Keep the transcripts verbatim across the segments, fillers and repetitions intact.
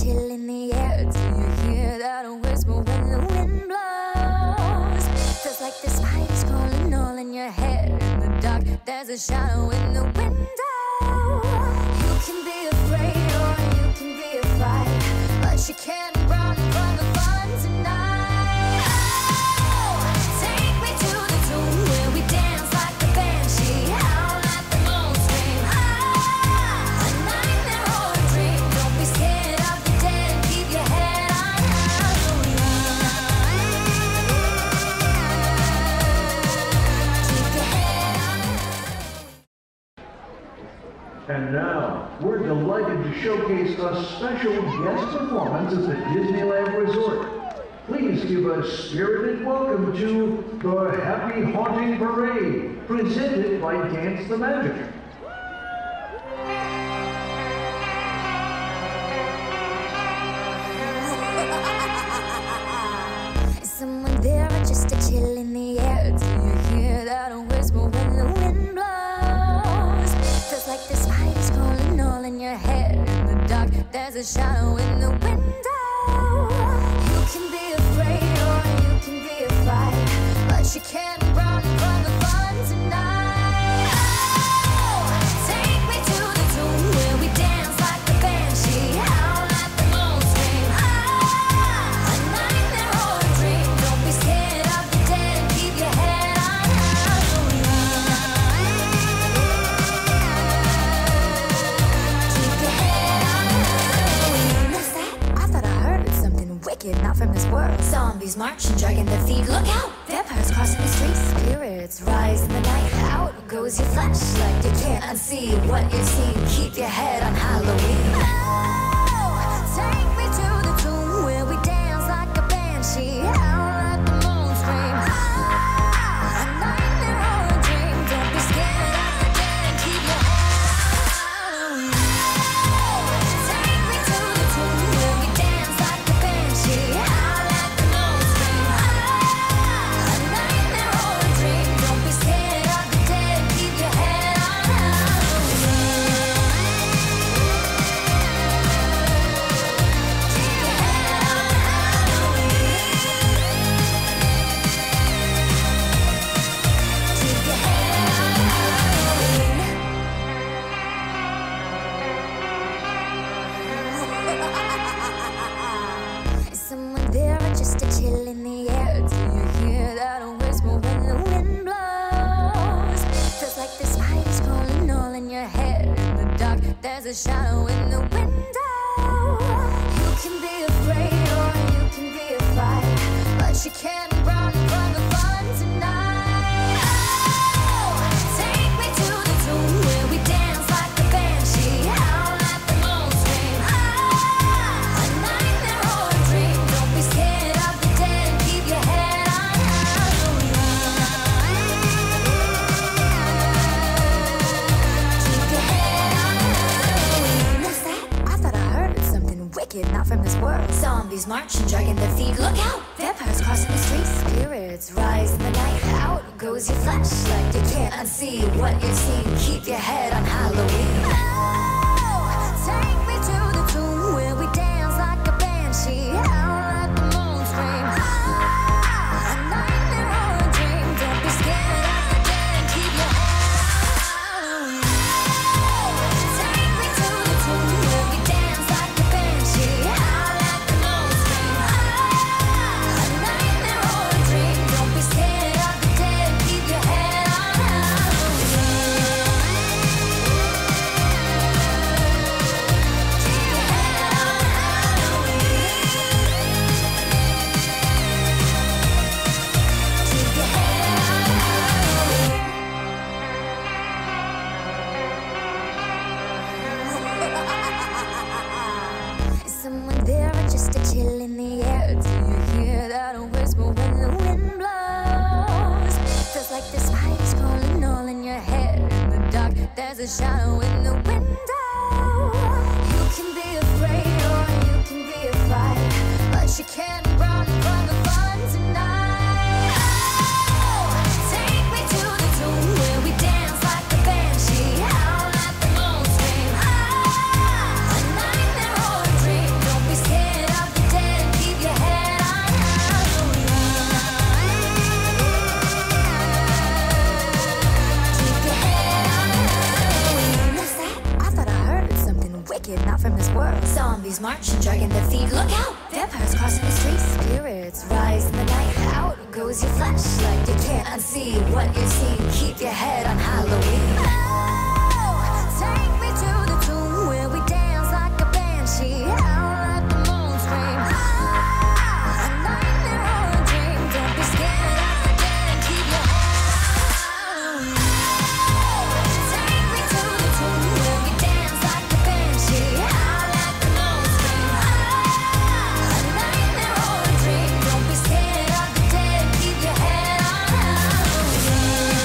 chill in the air. Do you hear that whisper when the wind blows? Feels like the spiders crawling all in your head. In the dark, there's a shadow in the window. You can be afraid or you can be afraid, but you can't run from the fun tonight. Oh, take me to the tomb where we dance like a banshee, howl at the moon, scream ah, a nightmare or a dream. Don't be scared of the dead, keep your head on Halloween. Keep your head on Halloween. And now, we're delighted to showcase a special guest performance at the Disneyland Resort. Please give a spirited welcome to the Happy Haunting Parade, presented by Dance the Magic. Is someone there or just a chill in the air? Do you hear that whisper when the wind blows? Feels like the spiders crawling all in your head. In the dark, there's a shadow in the window. You can be afraid or you can be afraid, but you can't run from the fun tonight. Oh, take me to the tomb where we dance like a banshee, howl at the moon, scream ah, a nightmare or a dream. Don't be scared of the dead, keep your head on Halloween. Keep your head on Halloween. What's that? I thought I heard something wicked, not from this world. Zombies marching, dragging their feet. Look out! Vampires crossing the streets. Spirits rise in the night. Out goes your flashlight. You can't unsee what you've seen. Keep your head on Halloween. Oh, take me to the tomb where we dance like a banshee, howl at the moon, scream ah, a nightmare or a dream. Don't be scared of the dead, keep your head on Halloween. Oh, take me to the tomb where we dance like a banshee, howl at the moon, scream ah, a nightmare or a dream. Don't be scared of the dead, keep your head on Halloween. Keep your head on Halloween. Keep your head on Halloween. Is someone there or just a chill in the air? Do you hear that whisper when the wind blows? Feels like the spiders crawling all in your head. In the dark, there's a shadow in the window. You can be afraid or you can be afraid, but you can't run from the fun tonight. Oh, take me to the tomb where we dance like a banshee, howl at the moon, scream ah, a nightmare or a dream. Don't be scared of the dead, keep your head on Halloween. Keep your head on Halloween. What's that? I thought I heard something wicked, not from this world. Zombies marching, dragging their feet. Look out! Vampires crossing the streets. Spirits rise in the night. Out goes your flashlight. You can't unsee what you've seen. Keep your head on Halloween. Oh, take me to the tomb where we dance like a banshee, howl at the moon, scream ah, a nightmare or a dream. Don't be scared of the dead, keep your head on Halloween. Take me to the tomb where we dance like a banshee, howl at the moon, scream ah, a nightmare or a dream. Don't be scared of the dead, keep your head on Is someone there or just a chill in the air? Do you hear that whisper when the wind blows? Feels like the spiders crawling all in your head. In the dark, there's a shadow in the window. You can be afraid or you can be afraid, but you can't run from the fun tonight. Oh, take me to the tomb where we dance like a banshee, howl at the moon, scream ah, a nightmare or a dream. Don't be goes your flashlight. You can't unsee what you've seen. Keep your head on Halloween. Oh, take me to the tomb where we dance like a banshee. Howl at the moon scream. Ah, a nightmare or a dream. Don't be scared of the dead. Keep your head on Halloween. Take me to the tomb where we dance like a banshee. Howl at the moon scream. Ah, a nightmare or a dream. Don't be scared of the dead. Keep your head on Halloween.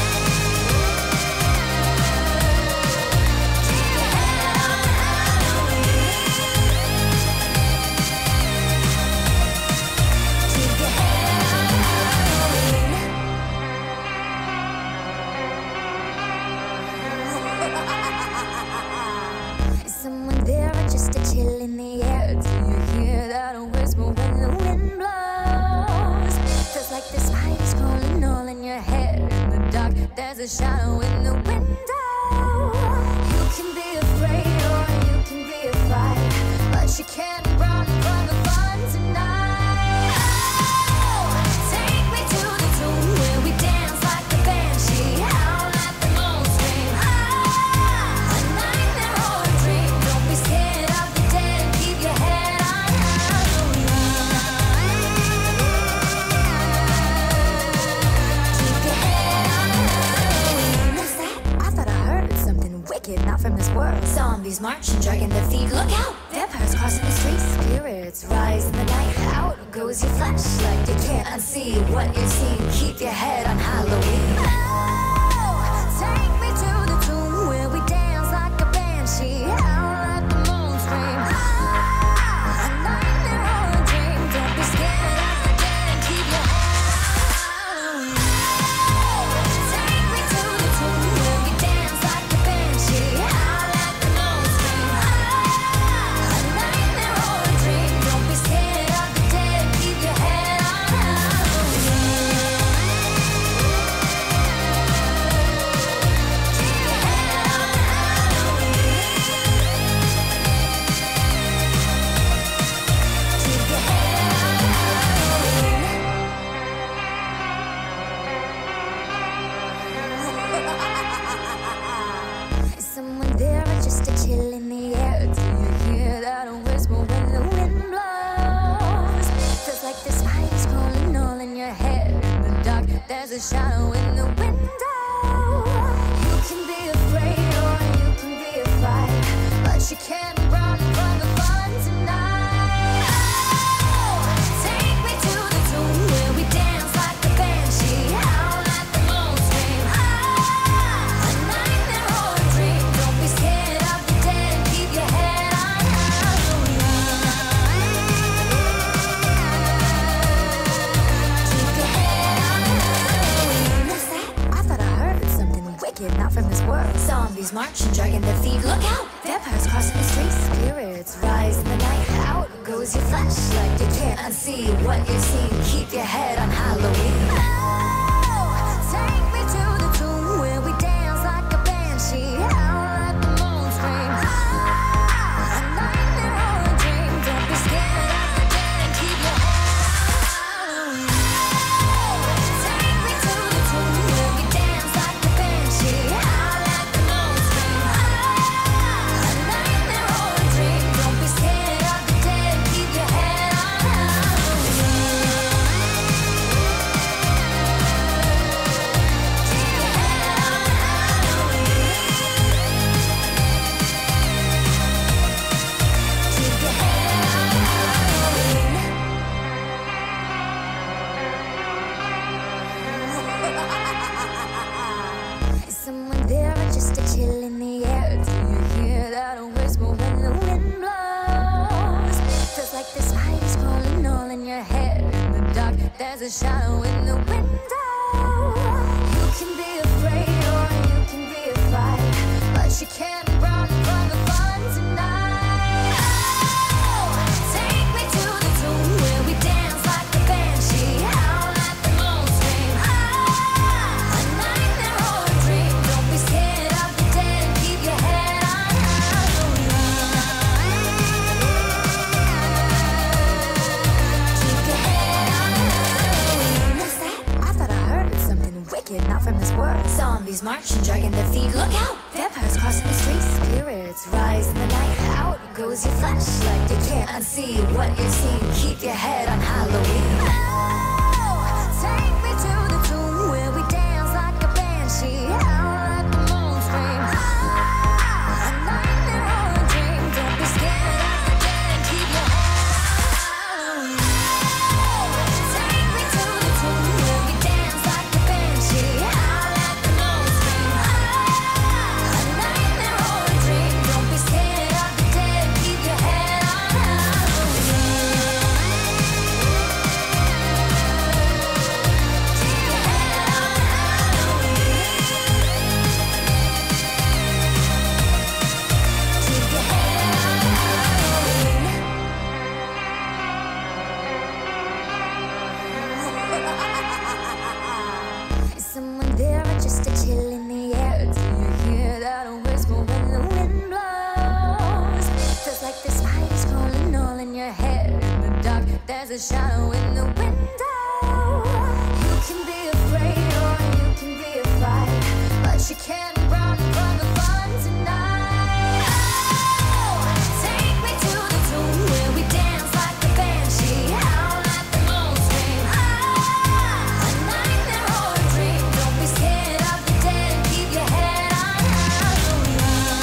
Keep your head on Halloween. Keep your head on Halloween. Is someone there or just a chill in the air? Do you hear that whisper when the wind blows? Feels like the spiders crawling all in your hair. In the dark, there's a shadow in the window. You can be afraid or you can be afraid, but you can't run from the fun tonight. Oh, take me to the tomb where we dance like a banshee. Howl at the moon scream. Ah, a nightmare or a dream. Don't be scared of the dead. Keep your head on Halloween. Keep your head on Halloween. What's that? I thought I heard something wicked, not from this world. Zombies marching, dragging their feet. Look out! Vampires crossing the streets. Spirits rise in the night. Out goes your flashlight. You can't unsee what you've seen. Keep your head on Halloween. Oh, take me to the tomb where we dance like a banshee. Howl at the moon scream. Ah, a nightmare or a dream. Don't be scared of the dead. Keep your head on Halloween. Take me to the tomb where we dance like a banshee. Howl at the moon scream. Ah, a nightmare or a dream. Don't be scared of the dead. Keep your head on Halloween. Keep your head on Halloween. Keep your head on Halloween. Is someone there or just a chill in the air? Do you hear that whisper when the wind blows? Feels like the spiders crawling all in your hair. In the dark, there's a shadow in the window. You can be afraid or you can be afraid, but you can't run from the fun tonight. Oh, take me to the tomb where we dance like a banshee. Howl at the moon scream. Ah, a nightmare or a dream. Don't be scared of the dead. Keep your head on Halloween. Keep your head on Halloween. What's that? I thought I heard something wicked, not from this world. Zombies marching, dragging their feet. Look out! Vampires crossing the streets. Spirits rise in the night. Out goes your flashlight. You can't unsee what you've seen. Keep your head on Halloween. Oh, take me to the tomb where we dance like a banshee. Howl at the moon scream. Ah, a nightmare or a dream. Don't be scared of the dead. Keep your head on Halloween. Take me to the tomb where we dance like a banshee. Howl at the moon scream. Ah, a nightmare or a dream. Don't be scared of the dead. Keep your head on Halloween. There's a shadow in the window. You can be afraid or you can be afraid, but you can't run from the fun tonight. Oh, take me to the tomb where we dance like a banshee. Howl at the moon scream. Ah, a nightmare or a dream. Don't be scared of the dead. Keep your head on Halloween. Keep your head on Halloween. not from this world. Zombies march and dragging their feet. Look out! Vampires crossing the streets. Spirits rise in the night. Out goes your flashlight. You can't unsee what you've seen. Keep your head on Halloween. Oh, take me to the tomb where we dance like a banshee. Out like the moon scream. Ah, a nightmare or a dream. Don't be scared of the dead. Keep your head on Halloween. Take me to the tomb where we dance like a banshee. Out like the moon scream. Ah, a nightmare or a dream. Don't be scared of the dead. Keep your head on Is someone there or just a chill in the air? Do you hear that whisper when the wind blows? Feels like the spiders crawling all in your hair. In the dark, there's a shadow in the window. You can be afraid or you can be afraid, but you can't run from the fun tonight. Oh, take me to the tomb where we dance like a banshee. Out like the moon scream. Ah, a nightmare or a dream. Don't be scared of the dead. Keep your head on Halloween.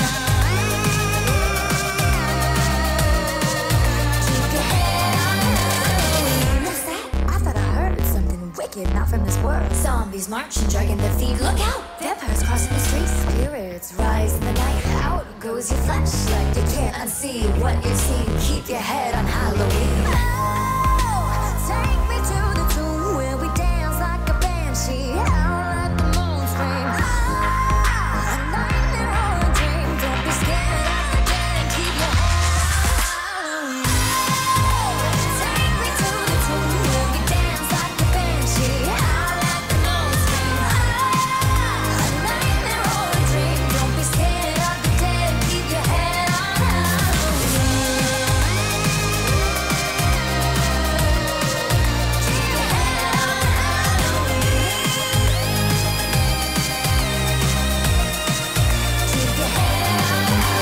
Keep your head on Halloween. What's that? I thought I heard something wicked, not from this world. Zombies march and dragging their feet. Look out! Vampires crossing the streets. Spirits rise in the night. Out goes your flashlight. You can't unsee what you've seen. Keep your head on Halloween. Oh, take me to the tomb where we dance like a banshee. Out like the moon scream. Ah, a nightmare or a dream. Don't be scared of the dead. Keep your head on Halloween. Take me to the tomb where we dance like a banshee. Out like the moon scream. Ah, a nightmare or a dream. Don't be scared of the dead. Keep your head on Halloween. Keep your head on Halloween. Keep your head on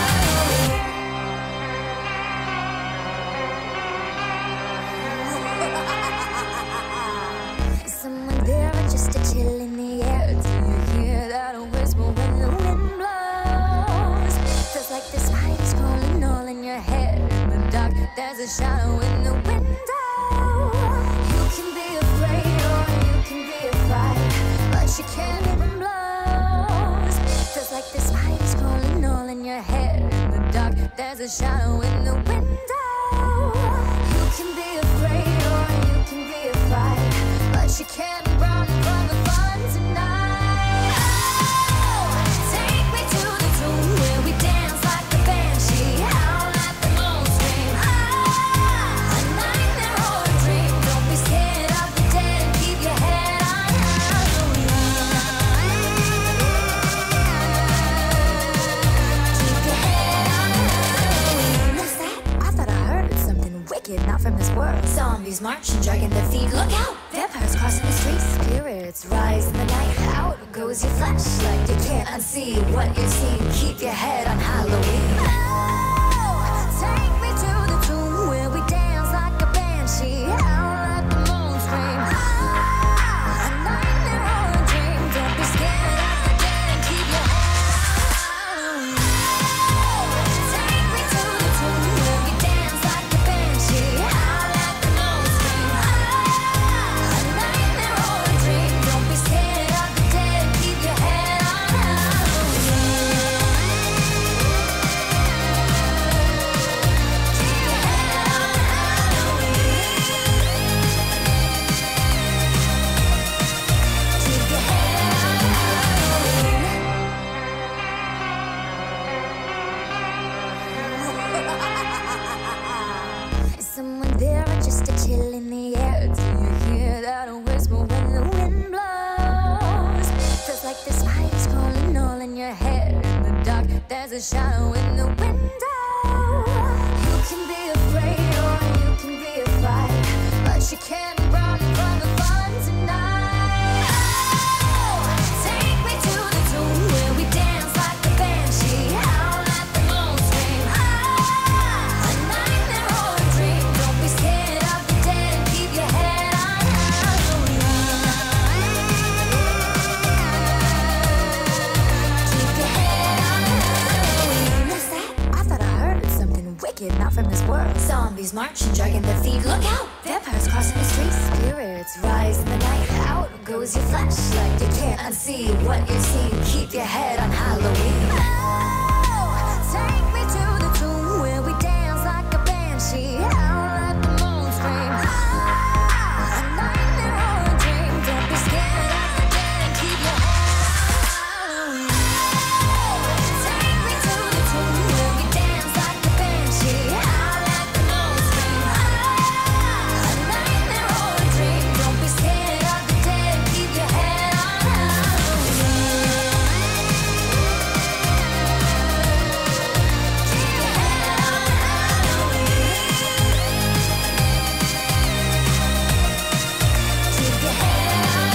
Halloween. Is someone there or just a chill in the air? Do you hear that whisper when the wind blows? Feels like the spiders crawling all in your hair. In the dark, there's a shadow in the window. You can be afraid or you can be afraid, but you can't hear them blows. Feels like the spiders crawling all in your hair. In the dark, there's a shadow in the window. You can be afraid or you can be afraid, but you can't run from the fun tonight. Oh, take me to the tomb where we dance like a banshee. Out like the moon scream. Ah, a nightmare or a dream. Don't be scared of the dead. Keep your head on Halloween. Keep your head on Halloween. What's that? I thought I heard something wicked, not from this world. Zombies march and dragging their feet. Look out! Vampires crossing the streets. Spirits rise in the night. Out goes your flashlight. You can't unsee what you've seen. Keep your head on Halloween. Oh, take me to the tomb where we dance like a banshee. Out like the moon scream. Ah, a nightmare or a dream. Don't be scared of the dead. Keep your head on Halloween. Take me to the tomb where we dance like a banshee. Out like the moon scream. Ah, a nightmare or a dream. Don't be scared of the dead. Keep your head on There's a shadow in the window. You can be afraid or you can be afraid, but you can't run from the fun tonight. Oh, marching, dragging their feet. Look out! Vampires crossing the streets. Spirits rise in the night. Out goes your flashlight. You can't unsee what you've seen. Keep your head on Halloween. Oh, take me to the tomb where we dance like a banshee. Out like the moon scream. Ah, a nightmare or a dream. Don't be scared of the dead. Keep your head on Halloween. Take me to the tomb where we dance like a banshee. Out like the moon scream. Ah, a nightmare or a dream. Don't be scared of the dead. Keep your head on Halloween. Keep your head on Halloween. Keep your head on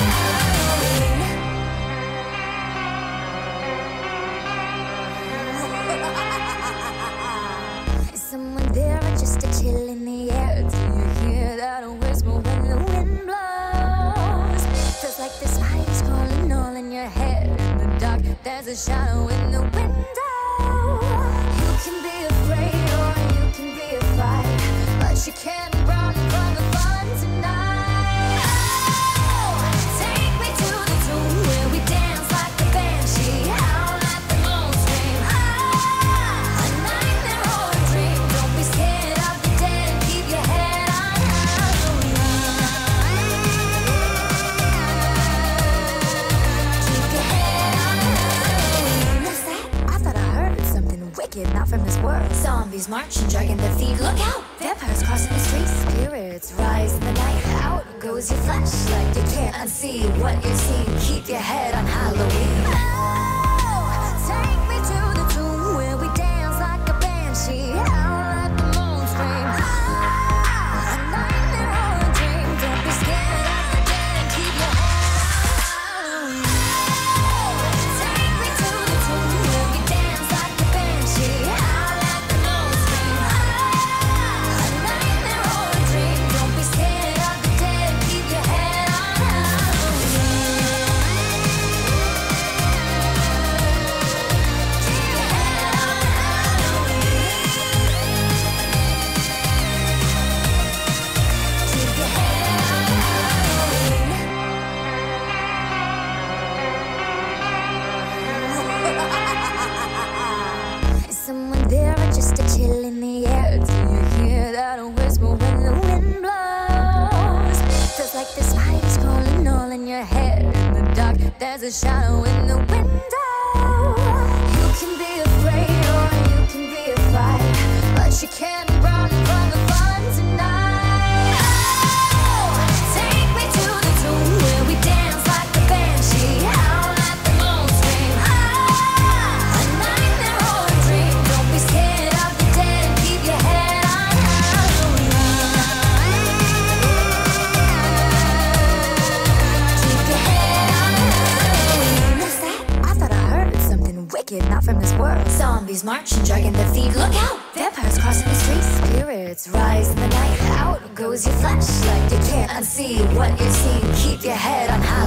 Halloween. Is someone there or just a chill in the air? Do you hear that whisper when the wind blows? Feels like the spiders crawling all in your head. In the dark, there's a shadow in the window. You can be afraid or you can be afraid, but you can't run from the fun tonight. Oh, take me to the tomb where we dance like a banshee. Out like the moon scream. Ah, a nightmare or a dream. Don't be scared of the dead. Keep your head on Halloween. Keep your head on Halloween. What's that? I thought I heard something wicked, not from this world. Zombies marching, dragging their feet. Look out! Vampires crossing the streets. Spirits rise in the night. Out goes your flashlight. You can't unsee what you've seen. Keep your head on Halloween. Oh, take me to the tomb where we dance like a banshee. Out like the moon scream. Ah, a nightmare or a dream. Don't be scared of the dead. Keep your head on Halloween. Take me to the tomb where we dance like a banshee. Out like the moon scream. Ah, a nightmare or a dream. Don't be scared of the dead. Keep your head on Halloween. Keep your head on Halloween. Keep your head on Halloween. Is someone there or just a chill in the air? Do you hear that whisper when the wind blows? Feels like the spiders crawling all in your head. In the dark, there's a shadow in the window. You can be afraid or you can be afraid, but you can't run from the fun tonight. Oh, take me to the tomb where we dance like a banshee. Out like the moon scream. Ah, a nightmare or a dream. Don't be scared of the dead. Keep your head on Halloween. Keep your head on Halloween. What's that? I thought I heard something wicked, not from this world. Zombies marching, dragging their feet. Look out! Vampires crossing the streets. Spirits rise in the night. Out goes your flashlight. You can't unsee what you've seen. Keep your head on high.